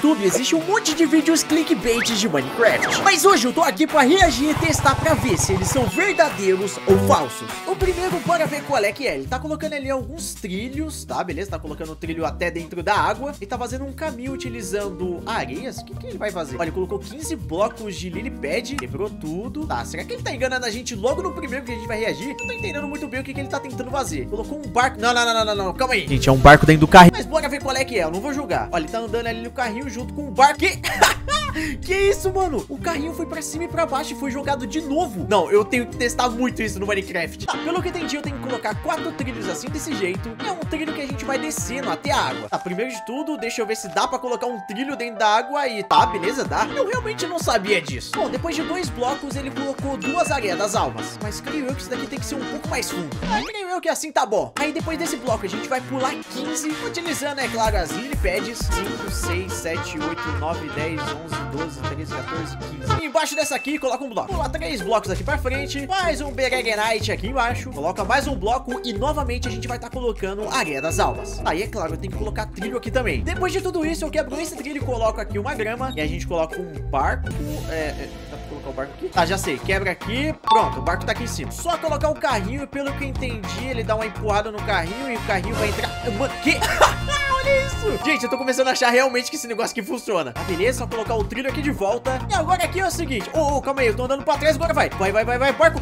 YouTube existe um monte de vídeos clickbaits de Minecraft, mas hoje eu tô aqui pra reagir e testar pra ver se eles são verdadeiros ou falsos. O primeiro, bora ver qual é que é. Ele tá colocando ali alguns trilhos, tá? Beleza, tá colocando o trilho até dentro da água e tá fazendo um caminho utilizando areias. O que ele vai fazer? Olha, ele colocou 15 blocos de lily pad, quebrou tudo. Tá, será que ele tá enganando a gente logo no primeiro que a gente vai reagir? Não tô entendendo muito bem o que ele tá tentando fazer. Colocou um barco. Não, calma aí. Gente, é um barco dentro do carrinho. Mas bora ver qual é que é, eu não vou julgar. Olha, ele tá andando ali no carrinho junto com o barco. Que isso, mano? O carrinho foi pra cima e pra baixo e foi jogado de novo. Não, eu tenho que testar muito isso no Minecraft. Tá, pelo que eu entendi, eu tenho que colocar 4 trilhos assim, desse jeito. E é um trilho que a gente vai descendo até a água. Tá, primeiro de tudo, deixa eu ver se dá pra colocar um trilho dentro da água aí. Tá, beleza, dá. Eu realmente não sabia disso. Bom, depois de 2 blocos, ele colocou 2 areias das almas. Mas creio eu que isso daqui tem que ser um pouco mais fundo. Mas creio eu que assim tá bom. Aí depois desse bloco, a gente vai pular 15, utilizando, é claro, as lily pads. 5, 6, 7, 8, 9, 10, 11, 12, 13, 14, 15. E embaixo dessa aqui, coloca um bloco. Pula 3 blocos aqui pra frente. Mais um Beregenite aqui embaixo. Coloca mais um bloco e novamente a gente vai estar colocando a areia das almas. Aí, é claro, eu tenho que colocar trilho aqui também. Depois de tudo isso, eu quebro esse trilho e coloco aqui uma grama. E a gente coloca um barco. Dá pra colocar o barco aqui? Tá, já sei. Quebra aqui. Pronto, o barco tá aqui em cima. Só colocar o carrinho e pelo que eu entendi, ele dá uma empurrada no carrinho e o carrinho vai entrar... Mano, que... Olha isso! Gente, eu tô começando a achar realmente que esse negócio aqui funciona. Tá, beleza? Só colocar o trilho aqui de volta. E agora aqui é o seguinte. Calma aí, eu tô andando pra trás, agora vai. Vai, barco.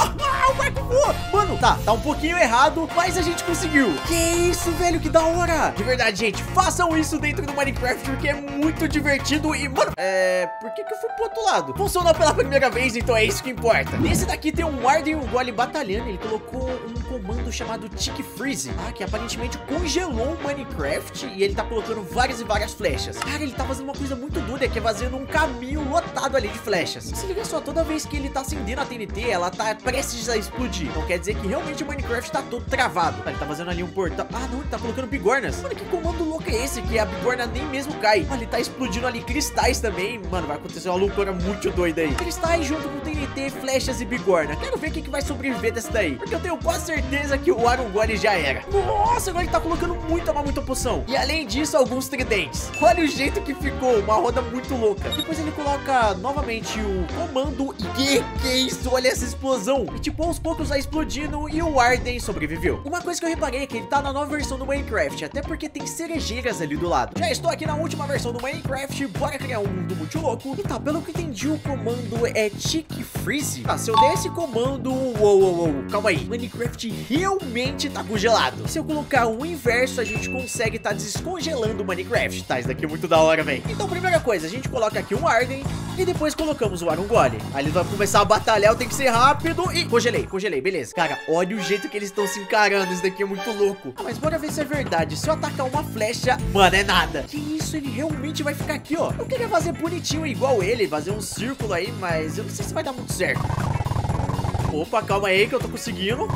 O barco voa. Mano, tá um pouquinho errado, mas a gente conseguiu. Que isso, velho, que da hora. De verdade, gente, façam isso dentro do Minecraft, porque é muito divertido e, mano, por que eu fui pro outro lado? Funcionou pela primeira vez, então é isso que importa. Nesse daqui tem um Warden e um Golem batalhando. Ele colocou um comando chamado Tick Freeze, tá? Que aparentemente congelou o Minecraft e ele tá colocando várias e várias flechas. Cara, ele tá fazendo uma coisa muito doida, que é fazendo um caminho lotado ali de flechas. Se liga só, toda vez que ele tá acendendo a TNT, ela tá prestes a explodir. Então quer dizer que realmente o Minecraft tá todo travado. Ele tá fazendo ali um portal. Ah, não, ele tá colocando bigornas. Mano, que comando louco é esse? Que a bigorna nem mesmo cai. Olha, ele tá explodindo ali cristais também. Mano, vai acontecer uma loucura muito doida aí. Cristais junto com TNT, flechas e bigorna. Quero ver quem que vai sobreviver dessa daí. Porque eu tenho quase certeza que o Iron Golem já era. Nossa, agora ele tá colocando muita poção. E além disso, alguns tridentes. Olha o jeito que ficou, uma roda muito louca. Depois ele coloca novamente o comando. E que é isso? Olha essa explosão. E tipo, aos poucos vai explodindo e o Warden sobreviveu. Uma coisa que eu reparei é que ele tá na nova versão do Minecraft, até porque tem cerejeiras ali do lado. Já estou aqui na última versão do Minecraft, bora criar um mundo muito louco. E tá, pelo que entendi, o comando é Tick Freeze. Tá, se eu der esse comando... calma aí. Minecraft realmente tá congelado. Se eu colocar o inverso, a gente consegue tá descongelando o Minecraft. Tá, isso daqui é muito da hora, velho. Então, primeira coisa, a gente coloca aqui um Warden e depois colocamos o Iron Golem. Aí eles vão começar a batalhar, eu tenho que ser rápido e... Congelei, beleza. Cara, olha o jeito que eles estão se encarando, isso daqui é muito louco. Ah, mas bora ver se é verdade. Se eu atacar uma flecha, mano, é nada. Que isso, ele realmente vai ficar aqui, ó. Eu queria fazer bonitinho igual ele, fazer um círculo aí, mas eu não sei se vai dar muito certo. Opa, calma aí que eu tô conseguindo.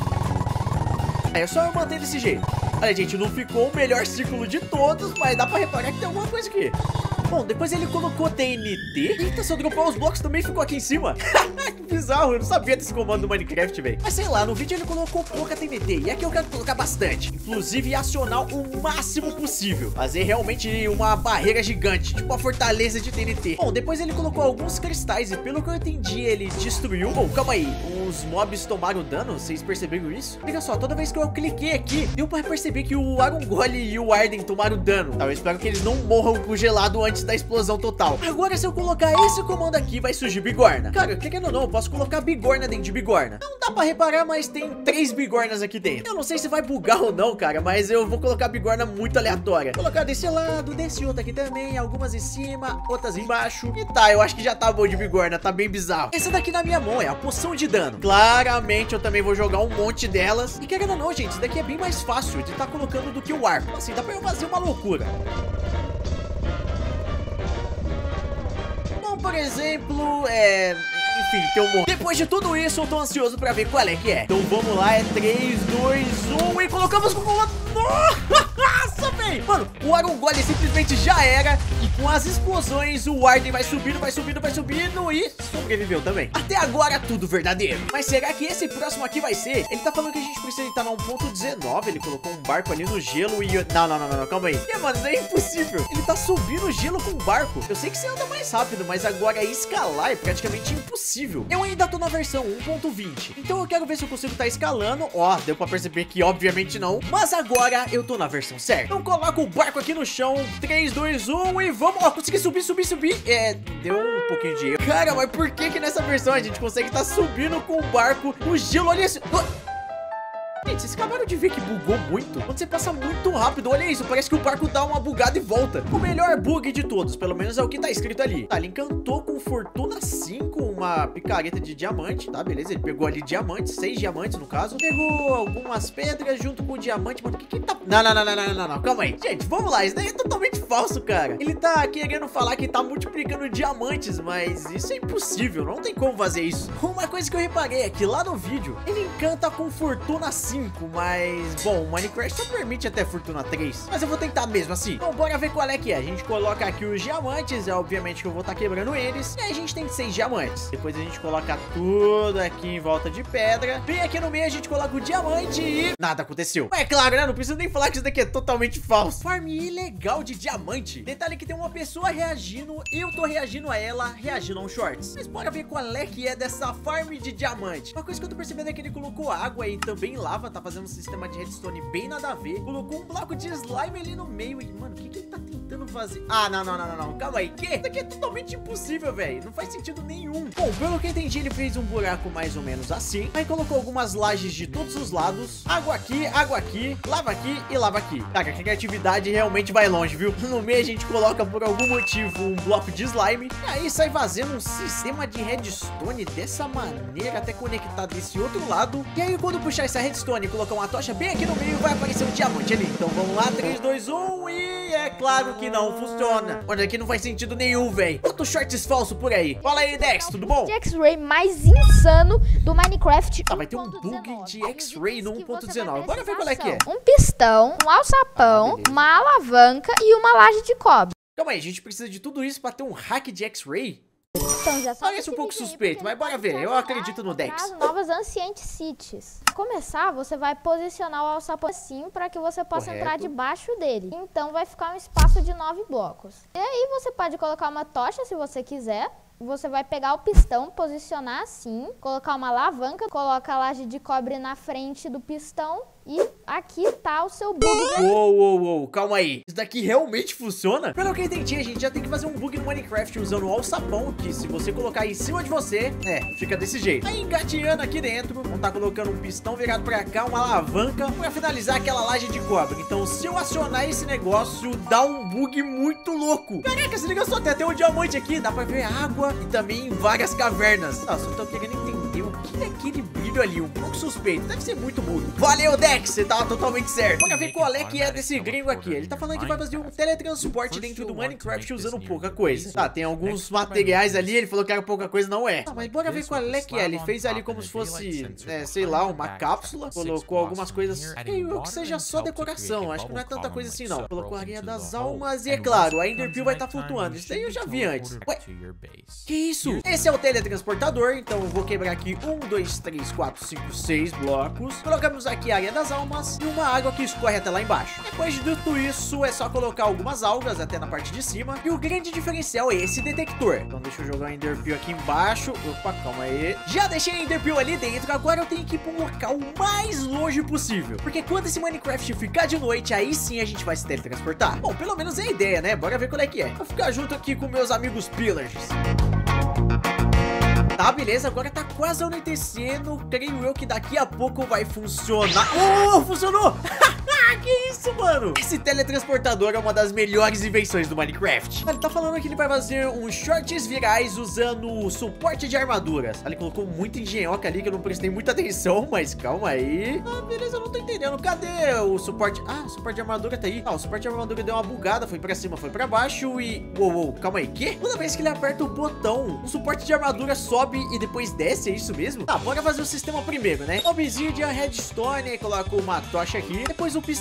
É só eu manter desse jeito. Olha, gente, não ficou o melhor círculo de todos, mas dá pra reparar que tem alguma coisa aqui. Bom, depois ele colocou TNT. Eita, se eu dropar os blocos também ficou aqui em cima. Que bizarro, eu não sabia desse comando do Minecraft, velho. Mas sei lá, no vídeo ele colocou pouca TNT. E aqui eu quero colocar bastante. Inclusive acionar o máximo possível. Fazer realmente uma barreira gigante, tipo uma fortaleza de TNT. Bom, depois ele colocou alguns cristais e pelo que eu entendi, ele destruiu. Bom, calma aí. Os mobs tomaram dano, vocês perceberam isso? Olha só, toda vez que eu cliquei aqui, deu pra perceber que o Iron Golem e o Warden tomaram dano. Tá, eu espero que eles não morram congelados antes da explosão total. Agora, se eu colocar esse comando aqui, vai surgir bigorna. Cara, querendo ou não, eu posso colocar bigorna dentro de bigorna. Não dá pra reparar, mas tem 3 bigornas aqui dentro. Eu não sei se vai bugar ou não, cara, mas eu vou colocar bigorna muito aleatória. Vou colocar desse lado, desse outro aqui também, algumas em cima, outras embaixo. E tá, eu acho que já tá bom de bigorna, tá bem bizarro. Essa daqui na minha mão é a poção de dano. Claramente eu também vou jogar um monte delas. E querendo ou não, gente, isso daqui é bem mais fácil de estar colocando do que o arco. Assim, dá pra eu fazer uma loucura. Bom, por exemplo, enfim, tem um monte. Depois de tudo isso, eu tô ansioso pra ver qual é que é. Então vamos lá, é 3, 2, 1 e colocamos com... Nossa, véi. Mano, o Arongole simplesmente já era. E com as explosões, o Warden vai subindo, vai subindo, vai subindo e sobreviveu também. Até agora, tudo verdadeiro. Mas será que esse próximo aqui vai ser? Ele tá falando que a gente precisa estar na 1.19. Ele colocou um barco ali no gelo e... Não, calma aí. Mano, isso é impossível. Ele tá subindo o gelo com o barco. Eu sei que você anda mais rápido, mas agora escalar é praticamente impossível. Eu ainda tô na versão 1.20. Então eu quero ver se eu consigo estar escalando. Ó, deu pra perceber que obviamente não. Mas agora eu tô na versão certa. Então coloca o barco aqui no chão. 3, 2, 1 e vamos. Ó, consegui subir. Deu um pouquinho de erro. Cara, mas por que nessa versão a gente consegue estar subindo com o barco no gelo? Olha isso. Gente, vocês acabaram de ver que bugou muito? Quando você passa muito rápido, olha isso, parece que o barco dá uma bugada e volta. O melhor bug de todos, pelo menos é o que tá escrito ali. Tá, ele encantou com Fortuna 5, uma picareta de diamante, tá, beleza? Ele pegou ali diamantes, 6 diamantes no caso. Pegou algumas pedras junto com o diamante, mano, o que ele tá... Não, calma aí. Gente, vamos lá, isso daí é totalmente falso, cara. Ele tá querendo falar que tá multiplicando diamantes, mas isso é impossível, não tem como fazer isso. Uma coisa que eu reparei é que lá no vídeo, ele encanta com Fortuna 5, mas, bom, o Minecraft só permite até Fortuna 3. Mas eu vou tentar mesmo assim. Então, bora ver qual é que é. A gente coloca aqui os diamantes, obviamente que eu vou estar quebrando eles. E aí a gente tem 6 diamantes. Depois a gente coloca tudo aqui em volta de pedra. Bem aqui no meio a gente coloca o diamante e... nada aconteceu. Mas é claro, né? Não preciso nem falar que isso daqui é totalmente falso. Farm ilegal de diamante. Detalhe que tem uma pessoa reagindo, eu tô reagindo a ela, reagindo a um shorts. Mas bora ver qual é que é dessa farm de diamante. Uma coisa que eu tô percebendo é que ele colocou água e também lava, tá fazendo um sistema de redstone bem nada a ver. Colocou um bloco de slime ali no meio. E, mano, o que ele tá tentando fazer? Ah, não, calma aí. Que? Isso aqui é totalmente impossível, velho. Não faz sentido nenhum. Bom, pelo que eu entendi, ele fez um buraco mais ou menos assim. Aí colocou algumas lajes de todos os lados. Água aqui, lava aqui e lava aqui. Cara, a criatividade realmente vai longe, viu? No meio a gente coloca por algum motivo um bloco de slime. E aí sai fazendo um sistema de redstone dessa maneira até conectar desse outro lado. E aí quando puxar essa redstone e colocar uma tocha bem aqui no meio, vai aparecer um diamante ali. Então vamos lá, 3, 2, 1 e é claro que não funciona. Olha, aqui não faz sentido nenhum, velho. Outro shorts falso por aí. Fala aí, Dex, tudo bom? De X-Ray mais insano do Minecraft. Tá, vai ter um bug de X-Ray no 1.19. Bora ver qual é que é. Um pistão, um alçapão, uma alavanca e uma laje de cobre. Calma aí, a gente precisa de tudo isso pra ter um hack de X-Ray? Então, já parece um pouco suspeito, mas bora ver. Eu acredito no Dex. As novas Ancient Cities. Pra começar, você vai posicionar o alçapão assim para que você possa entrar debaixo dele. Então vai ficar um espaço de 9 blocos. E aí você pode colocar uma tocha se você quiser. Você vai pegar o pistão, posicionar assim, colocar uma alavanca, coloca a laje de cobre na frente do pistão e aqui tá o seu bug. Uou, calma aí. Isso daqui realmente funciona? Pelo que eu entendi, a gente já tem que fazer um bug no Minecraft usando o alçapão, que se você colocar em cima de você, fica desse jeito. Aí engateando aqui dentro, vamos tá colocando um pistão virado pra cá, uma alavanca, pra finalizar aquela laje de cobre. Então se eu acionar esse negócio, dá um bug muito louco. Caraca, se liga só, tem até um diamante aqui, dá pra ver água e também várias cavernas. Nossa, eu tô querendo entender o que é aquele brilho ali, um pouco suspeito, deve ser muito burro. Valeu, Dex, você tava totalmente certo. Bora ver qual é que é desse gringo aqui. Ele tá falando que vai fazer um teletransporte dentro do Minecraft usando pouca coisa. Tá, tem alguns materiais ali, ele falou que era pouca coisa, não é. Tá, mas bora ver qual é que é. Ele fez ali como se fosse, sei lá, uma cápsula. Colocou algumas coisas, creio que seja só decoração. Acho que não é tanta coisa assim, não. Colocou a areia das almas e, é claro, a Enderpeel vai estar flutuando. Isso daí eu já vi antes. Ué, que isso? Esse é o teletransportador, então eu vou quebrar aqui 1, 2, 3, 4, 5, 6 blocos. Colocamos aqui a areia das almas e uma água que escorre até lá embaixo. Depois de tudo isso, é só colocar algumas algas até na parte de cima. E o grande diferencial é esse detector. Então deixa eu jogar o Enderpeel aqui embaixo. Opa, calma aí. Já deixei o Enderpeel ali dentro, agora eu tenho que ir para um local mais longe possível. Porque quando esse Minecraft ficar de noite, aí sim a gente vai se teletransportar. Bom, pelo menos é a ideia, né? Bora ver qual é que é. Vou ficar junto aqui com meus amigos Pillagers. Tá, beleza, agora tá quase anoitecendo. Creio eu que daqui a pouco vai funcionar. Oh, funcionou! Que isso, mano? Esse teletransportador é uma das melhores invenções do Minecraft. Ele tá falando que ele vai fazer uns shorts virais usando suporte de armaduras. Ele colocou muita engenhoca ali que eu não prestei muita atenção, mas calma aí. Ah, beleza, eu não tô entendendo. Cadê o suporte? Ah, o suporte de armadura tá aí. Ah, o suporte de armadura deu uma bugada, foi pra cima, foi pra baixo e... Uou, calma aí, que? Toda vez que ele aperta o botão, o suporte de armadura sobe e depois desce, é isso mesmo? Tá, bora fazer o sistema primeiro, né? Obsidian, redstone, aí coloca uma tocha aqui, depois o pistão vai acionar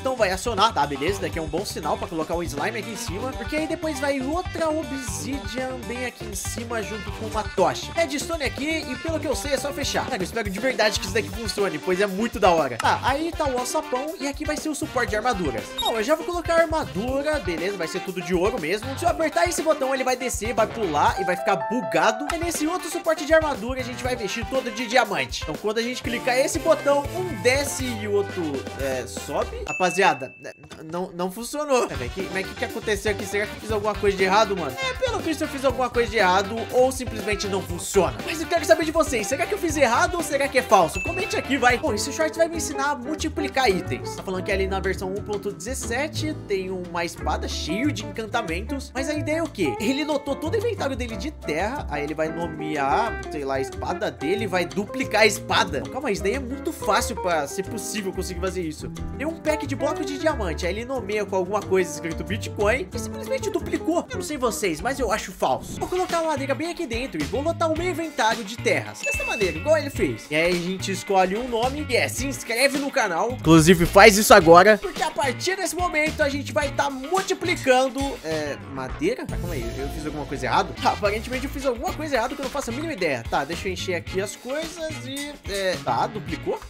funcionar, tá? Beleza? Daqui é um bom sinal pra colocar o slime aqui em cima, porque aí depois vai outra obsidian bem aqui em cima junto com uma tocha. Redstone aqui e pelo que eu sei é só fechar. Cara, eu espero de verdade que isso daqui funcione, pois é muito da hora. Tá, aí tá o alçapão e aqui vai ser o suporte de armaduras. Bom, eu já vou colocar a armadura, beleza? Vai ser tudo de ouro mesmo. Se eu apertar esse botão, ele vai descer, vai pular e vai ficar bugado. E nesse outro suporte de armadura, a gente vai vestir todo de diamante. Então, quando a gente clicar esse botão, um desce e o outro sobe. Rapaziada, não funcionou. Mas o que aconteceu aqui? Será que eu fiz alguma coisa de errado, mano? Pelo visto eu fiz alguma coisa de errado ou simplesmente não funciona. Mas eu quero saber de vocês, será que eu fiz errado ou será que é falso? Comente aqui, vai. Bom, esse short vai me ensinar a multiplicar itens. Tá falando que ali na versão 1.17 tem uma espada cheio de encantamentos. Mas a ideia é o quê? Ele lotou todo o inventário dele de terra, aí ele vai nomear, sei lá, a espada dele, vai duplicar a espada. Calma aí, isso daí é muito fácil pra ser possível conseguir fazer isso. Tem um pack de bloco de diamante, aí ele nomeia com alguma coisa escrito Bitcoin e simplesmente duplicou. Eu não sei vocês, mas eu acho falso. Vou colocar a madeira bem aqui dentro e vou lotar o meu inventário de terras dessa maneira, igual ele fez. E aí a gente escolhe um nome, que é se inscreve no canal. Inclusive faz isso agora, porque a partir desse momento a gente vai estar multiplicando madeira? Tá, calma aí, eu fiz alguma coisa errada? Aparentemente eu fiz alguma coisa errada que eu não faço a mínima ideia. Tá, deixa eu encher aqui as coisas e... Tá, duplicou?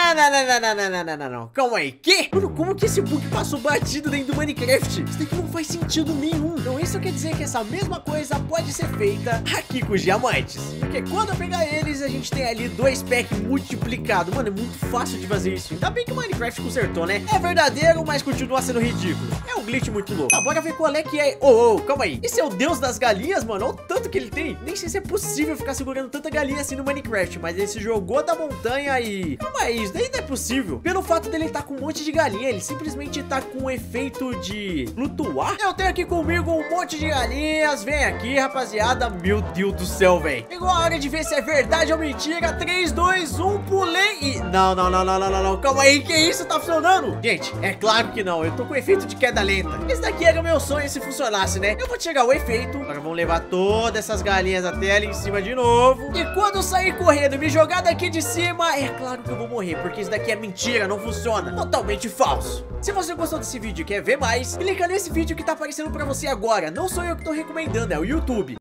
Não. Calma aí, que? Mano, como que esse bug passou batido dentro do Minecraft? Isso daqui não faz sentido nenhum. Então isso quer dizer que essa mesma coisa pode ser feita aqui com os diamantes. Porque quando eu pegar eles, a gente tem ali 2 packs multiplicados. Mano, é muito fácil de fazer isso. Ainda bem que o Minecraft consertou, né? É verdadeiro, mas continua sendo ridículo. É um glitch muito louco. Tá, bora ver qual é que é. Calma aí. Esse é o deus das galinhas, mano? Olha o tanto que ele tem. Nem sei se é possível ficar segurando tanta galinha assim no Minecraft, mas ele se jogou da montanha e... Calma aí, isso daí não é possível. Pelo fato dele estar com um monte de galinha, ele simplesmente tá com um efeito de flutuar. Eu tenho aqui comigo um monte de galinhas. Vem aqui, rapaziada. Meu Deus do céu, velho. Chegou a hora de ver se é verdade ou mentira. 3, 2, 1, pulei e... Não. Calma aí, que isso? Tá funcionando? Gente, é claro que não. Eu tô com efeito de queda lenta. Esse daqui era o meu sonho se funcionasse, né? Eu vou tirar o efeito. Agora vamos levar todas essas galinhas até ali em cima de novo. E quando eu sair correndo e me jogar daqui de cima, é claro que eu vou morrer, porque isso daqui é mentira, não funciona. Totalmente falso. Se você gostou desse vídeo e quer ver mais, clica nesse vídeo que tá aparecendo pra você agora. Não sou eu que tô recomendando, é o YouTube.